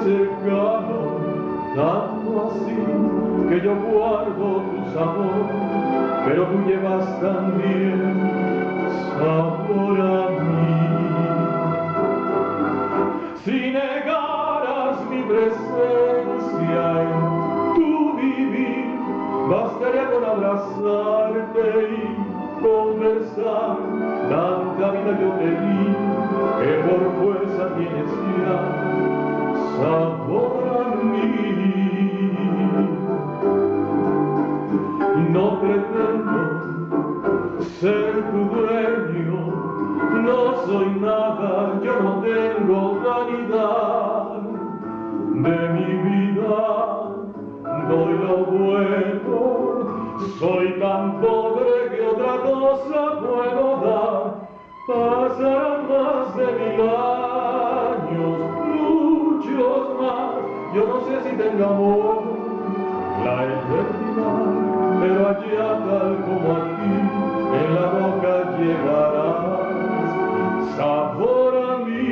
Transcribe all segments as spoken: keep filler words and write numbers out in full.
cercano, tanto así que yo guardo tu sabor, pero tú llevas también sabor a mí. Si negaras mi presencia en tu vivir, bastaría con abrazarte y conversar. Tanta vida yo te di, que por fuerza tienes ya sabor a mí. No pretendo ser tu dueño, no soy nada, yo no tengo vanidad. De mi vida doy lo bueno, soy tan pobre que otra cosa puedo dar. Pasarán más de mil años, muchos más, yo no sé si tenga amor la eternidad, pero allá tal como aquí, en la boca llevarás sabor a mí.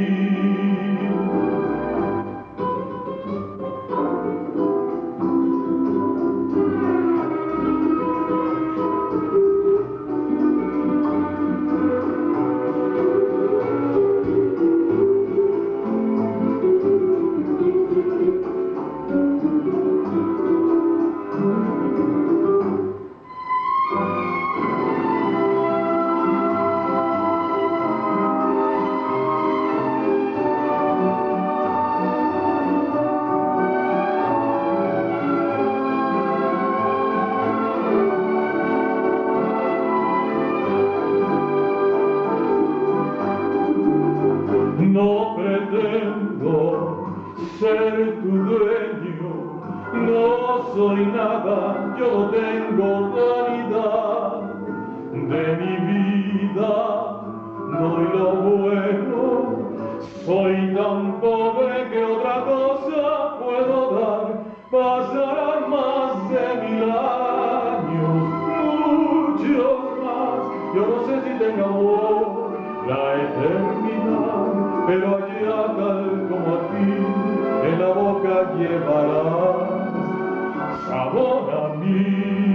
No pretendo ser tu dueño, no soy nada, yo no tengo vanidad. De mi vida doy lo bueno, soy tan pobre que otra cosa puedo dar. Pasarán más de mil años, muchos más, yo no sé si tenga amor la eternidad, pero allá tal como aquí, en la boca llevarás sabor a mí.